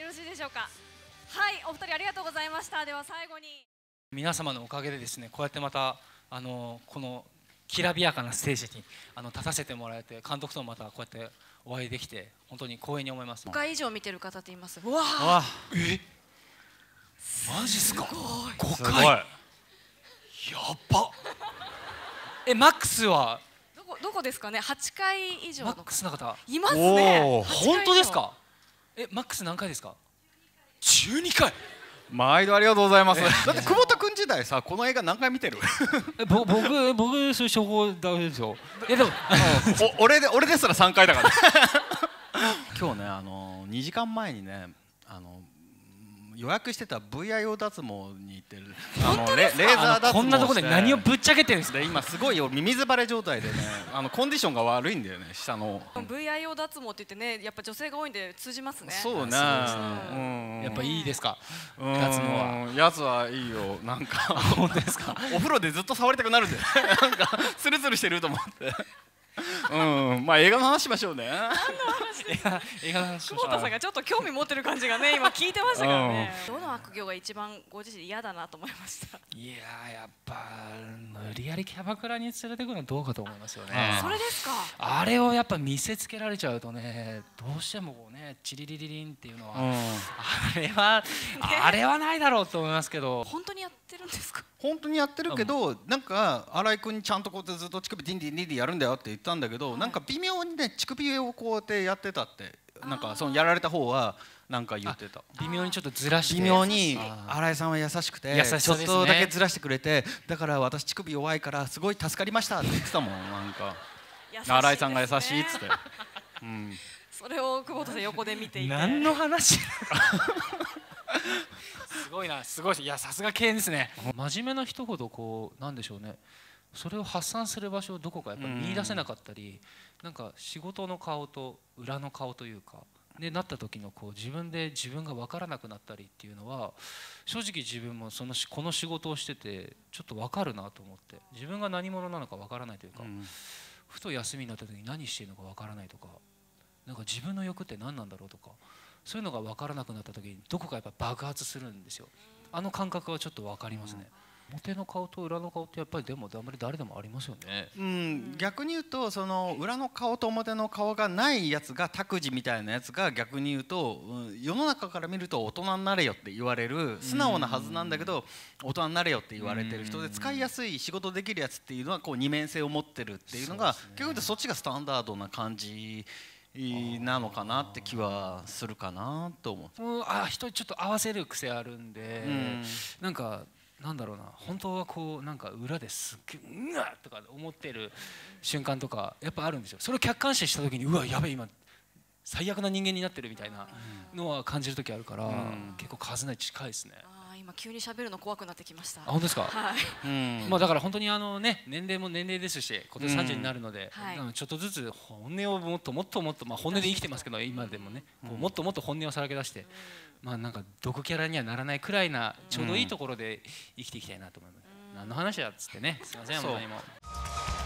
よろしいでしょうか。はい、お二人ありがとうございました。では最後に皆様のおかげでですね、こうやってまたこのきらびやかなステージに立たせてもらえて、監督ともまたこうやってお会いできて本当に光栄に思います。 5回以上見てる方っています。 うわあ、マジっすか。5回やっば。マックスはどこですかね。8回以上のマックスの方いますね。 本当ですか。マックス何回ですか。12回。 毎度ありがとうございます。だって久保田君時代さ、この映画何回見てる？ 僕そういう処方ダメですよ。でも俺ですら3回だから。今日ね、2時間前にね、予約してた VIO 脱毛に行ってるレーザー脱毛して、 こんなところで何をぶっちゃけてるんですか。 今すごいミミズバレ状態でね、コンディションが悪いんだよね、下の。 VIO 脱毛って言ってね、やっぱ女性が多いんで通じますね。 そうね、 やっぱいいですか。 脱毛はやつはいいよ。なんか本当ですか。 お風呂でずっと触りたくなるんだよ。なんかツルツルしてると思って。まあ映画の話しましょうね。 映画の話しましょう。 久保田さんがちょっと興味持ってる感じがね、今聞いてましたからね。どの悪行が一番ご自身嫌だなと思いました。 いややっぱ無理やりキャバクラに連れてくるのどうかと思いますよね。 それですか。 あれをやっぱ見せつけられちゃうとね、どうしてもこうね、チリリリリンっていうのは、あれはないだろうと思いますけど。 本当にやってるんですか。 本当にやってるけど、なんか新井君にちゃんとこうやってずっと乳首ディンディンディンディンやるんだよって言ったんだけど、なんか微妙にね、乳首をこうやってやってたって、なんかそのやられた方はなんか言ってた。 微妙にちょっとずらして、 微妙に新井さんは優しくて、ちょっとだけずらしてくれて、だから私乳首弱いからすごい助かりましたって言ってたもん。なんか新井さんが優しいっつって。 それを久保田さん横で見ていて、 何の話。すごいな、すごい。いや、さすが敬遠ですね。真面目な人ほどこうなんでしょうね、それを発散する場所をどこかやっぱ見出せなかったり、なんか仕事の顔と裏の顔というかでなった時のこう自分が分からなくなったりっていうのは、正直自分もこの仕事をしててちょっと分かるなと思って、自分が何者なのか分からないというか、ふと休みになった時に何しているのか分からないとか、なんか自分の欲って何なんだろうとか、そういうのが分からなくなった時にどこかやっぱ爆発するんですよ。あの感覚はちょっと分かりますね。表の顔と裏の顔ってやっぱりでもあんまり誰でもありますよね。 逆に言うと、その裏の顔と表の顔がないやつが託児みたいなやつが、逆に言うと世の中から見ると大人になれよって言われる、素直なはずなんだけど大人になれよって言われてる人で、使いやすい仕事できるやつっていうのはこう二面性を持ってるっていうのが、結局言うとそっちがスタンダードな感じなのかなって気はするかなと思う。 人にちょっと合わせる癖あるんで、なんかなんだろうな、本当はこうなんか裏ですっげえうわっとか思ってる瞬間とかやっぱあるんですよ。それを客観視した時に、うわやべえ今最悪な人間になってるみたいなのは感じる時あるから、結構数ない近いですね。 今急に喋るの怖くなってきました。 本当ですか。 はい。 まあだから本当にね、年齢も年齢ですし、今年30になるので、ちょっとずつ本音をもっともっともっと、まあ本音で生きてますけど今でもね、もっともっと本音をさらけ出して、まあなんか毒キャラにはならないくらいなちょうどいいところで生きていきたいなと思います。何の話だっつってね、すいません本当にもう。